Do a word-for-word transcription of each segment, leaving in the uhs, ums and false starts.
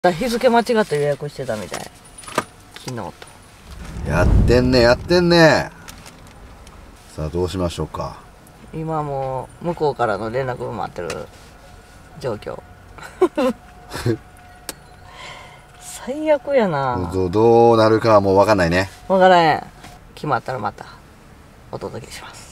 日付間違って予約してたみたい。昨日と。 やってんねやってんね。さあどうしましょうか。 今もう向こうからの連絡を待ってる状況。最悪やな。 どどうなるかはもう分かんないね。 分からへん。決まったらまたお届けします。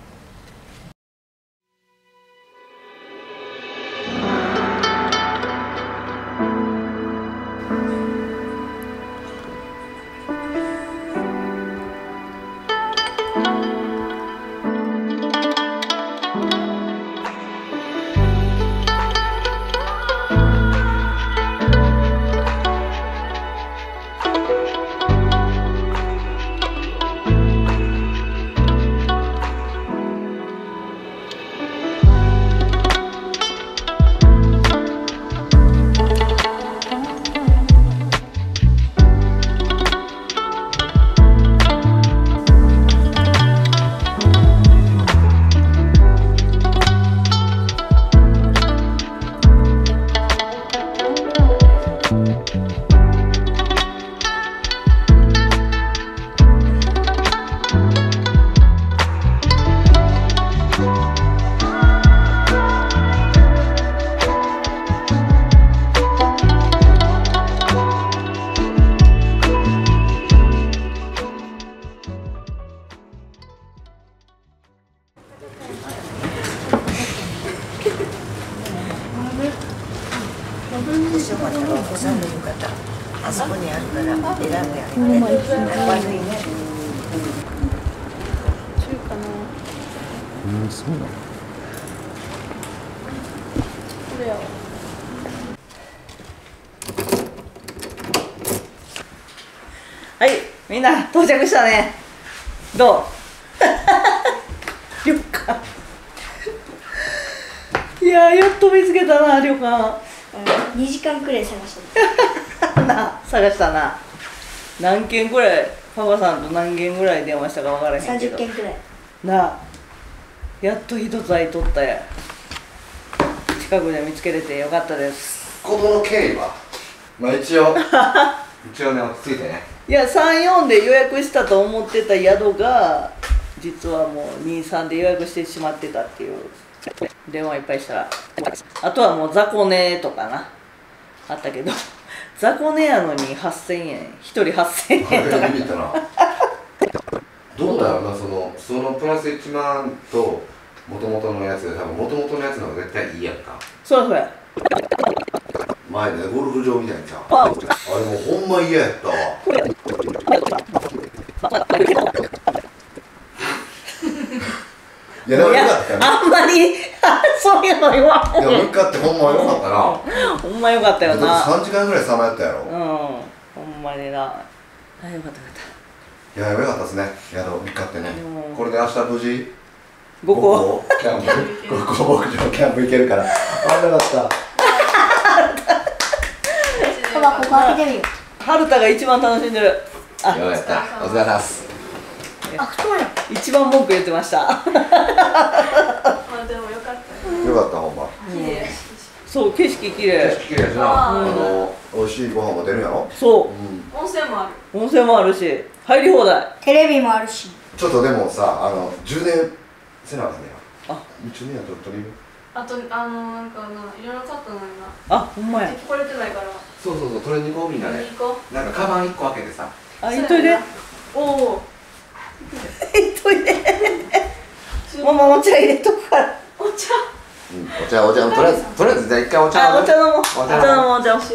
あそこにあるから選んであげて。悪いね。 中華の。 うん、そうなの。 これやわ。 はい、みんな到着したね。どう？旅館。いやー、やっと見つけたな、旅館。 にじかんくらい探したな、探したな。何件ぐらい、パパさんと何件ぐらい電話したか分からへんけど。 さんじゅっけんくらい。 な、やっと一つ空いとったや。近くで見つけれてよかったです。 ここの経緯は、まあ一応一応ね落ち着いてね。 いや、さん、よんで予約したと思ってた宿が実はもうに、さんで予約してしまってたっていう電話いっぱいしたら、あとはもう雑魚寝とかなあったけど、雑魚寝やのにはっせんえん、ひとりはっせんえんとか。 ビビったな。どうだろうな、そのそのプラスいちまんと元々のやつで、多分元々のやつの方が絶対いいやんか。 そうそうや。 前ね、ゴルフ場みたいにさ、 ああれもうほんま嫌やったわ。いや、でもよかったよね。 あんまりそういうの言わん。 いや、向かってほんまよかったな。 ほんまよかったよな。 さんじかんぐらいさまやったやろ。 うん、ほんまにな。あ、よかったよかっいや、よかったですね、宿みっかってね。 うん、 これで明日無事ごこキャンプ、ごこ牧場キャンプ行けるから。あ、よかった。 パパ、ここ開けてみよう。 はるたが一番楽しんでる。あ、 よかった、お疲れ様です。 あ、そうや。 一番文句言ってました。 まあでもよかったね。 よかった、ほんま。 綺麗やし。 そう、景色綺麗。 景色綺麗やしな。あの、美味しいご飯も出るやろ。 そう、 温泉もある。 温泉もあるし、入り放題。 テレビもあるし。 ちょっとでもさ、あの、充電せなあかんねや。 あ、 充電やと取りあとあのなんかないろいろ買ったのにな。 あ、ほんまや。 聞こえてないから。 そうそうそう、取りに行こうみんなで。 行こう。 なんかカバンいっこ開けてさ。 あ、行っといで。 おお。 行っといで。ママ、お茶入れとくから。 お茶。 うん、お茶、お茶、とりあえず、とりあえず、じゃあ一回お茶。 あ、お茶飲もう。おお茶茶飲もう、お茶飲もう。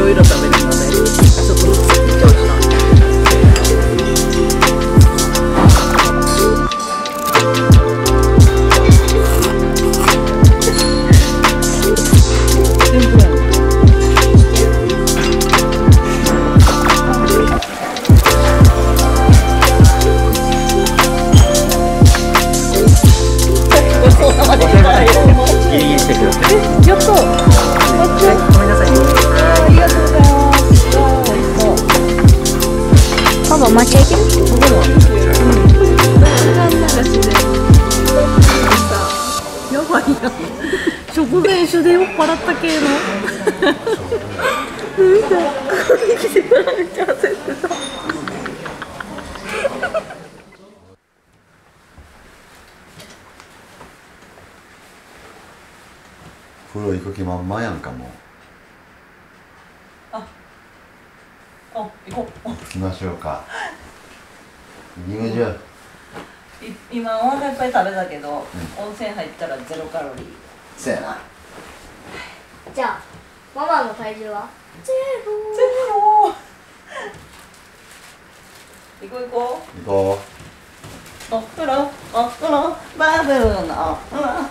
ろいろ食べるのでちょっとずついってほしいな。 ギリギリしてください。 やった。 ごめんなさい。 ありがとうございます。美味しそう。 パパ抹茶いける？ 僕も。やばいな。食前酒で酔っ払った系の。見て、ここに来てからめっちゃ焦ってた。 風呂行く気満々やんかもう。 あ、あ、行こう。 行きましょうか。行きましょう。 い今お腹いっぱい食べたけど、うん、温泉入ったらゼロカロリー。 せやな。 じゃあママの体重はゼロ。 ゼロ。行こう行こう。 行こお風呂、お風呂、バブルのお風呂。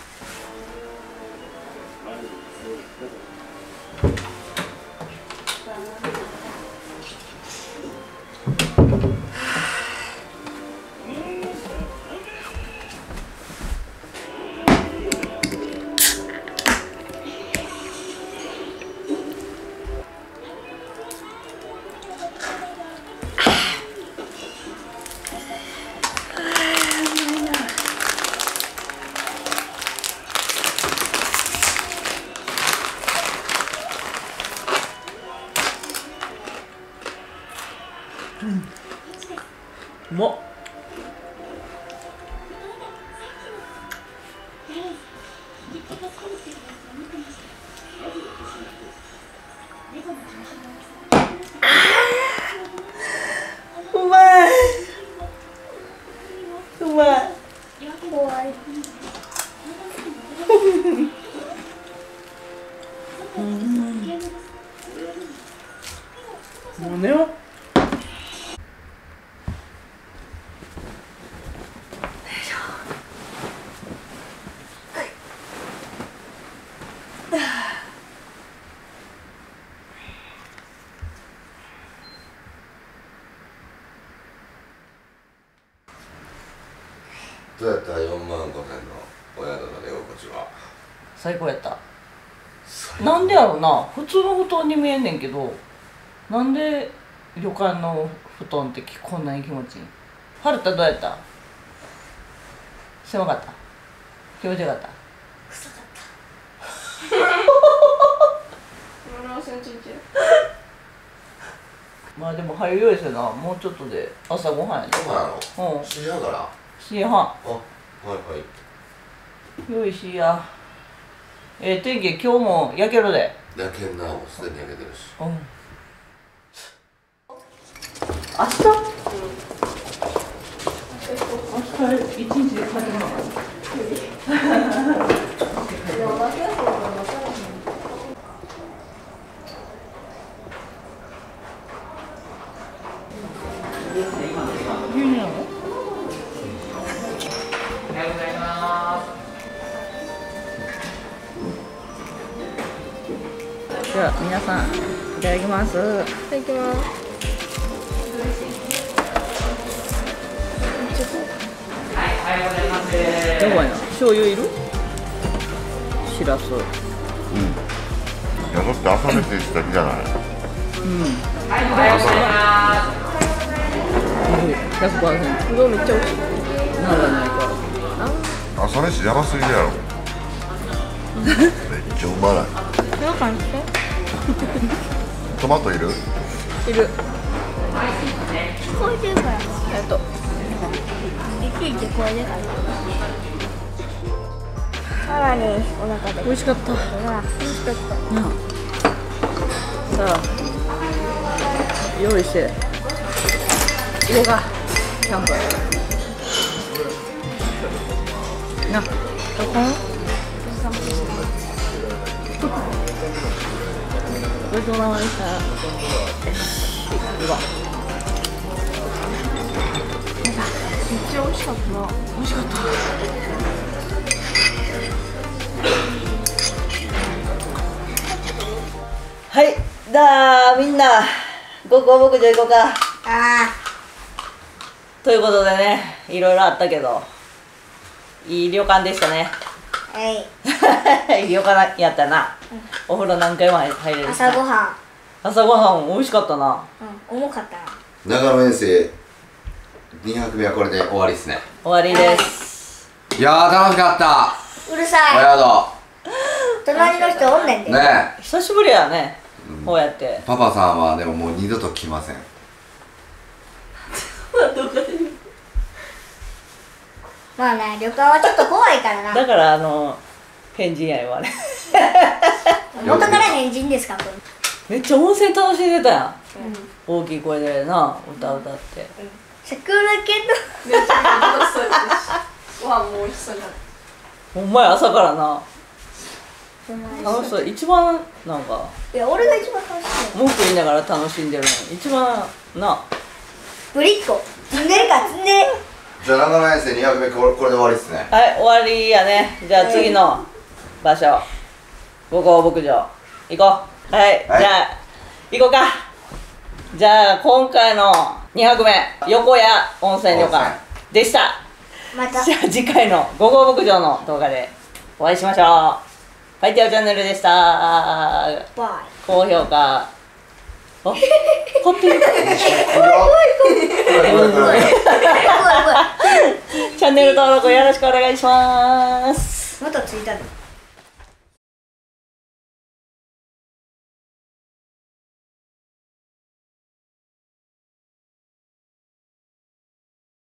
うまっ。うまい。うまい。 怖い。 もう寝よう。 どうやったよんまんごせんのお宿の寝心地は？ 最高やった。なんでやろうな、普通の布団に見えんねんけど、なんで旅館の布団ってこんなに気持ちいい？はるたどうやった？狭かった？気持ちよかった？ 臭かっ俺は信じてる。 まあでも早いよいせな、もうちょっとで朝ごはんやで。 そうなの？ うん、 しちじはんから。 しちじはん。 あ、はいはい。 よいしや。えー、天気今日も焼けるで。 焼けんな、もうすでに焼けてるし。 うん。明日？明日一日で帰ってこなかった。牛乳なの？ おはようございます。 では皆さんいただきます。 いただきます。 はい、おはようございます。 やばいな。醤油いる？しらす。 うん。いや、だって朝飯した日じゃない。 うん。 はい、おはようございます。 ひゃくパーセント。 うどんめっちゃ美味しい。 ならないから。 朝飯やばすぎるやろ。めっちゃうまない。 なんかして。 トマトいる？ いる。 聞こえてるから。 えっと。 いちいちこれでかい。さらにお腹で。 美味しかった。 美味しかった。 なあ。さあ、用意して。行こうか。キャンプ。な、どこ？ ごちそうさまでした。よし、行こう。 めっちゃ美味しかったな。美味しかった。 はい、だーみんなごこ牧場行こうか。 あということでね、いろいろあったけどいい旅館でしたね。 あはいいい旅館やったな、うん、お風呂何回も入れるし朝ごはん朝ごはん美味しかったな。 うん重かったな。 長野遠征にはくめはこれで終わりですね。 終わりです。 いやー楽しかったうるさいお宿隣の人おんねんで。 ねえ久しぶりやね、うん、こうやってパパさんはでももう二度と来ません。 まあね、旅館はちょっと怖いからな。 だからあの変人や言われ元から変人ですかこれ。 めっちゃ温泉楽しんでたやん、うん、大きい声でな歌歌って、 うん、桜けどめっちゃ楽しそうやったし、ご飯も美味しそうになる。 ほんまや朝からな楽しそう。一番なんかいや俺が一番楽しい。 文句言いながら楽しんでるの一番な。 ぶりっ子積んでるか積んでる。 じゃあ長野遠征にはくめこれこれで終わりですね。 はい終わりやね。じゃあ次の場所五郷牧場行こう。はい、はい、じゃあ行こうか。じゃあ今回のにはくめ横谷温泉旅館でした。 またじゃあ次回の五郷牧場の動画でお会いしましょう。ファイティオチャンネルでした。 バイ高評価あ、買ってるチャンネル登録よろしくお願いします。 またついたの。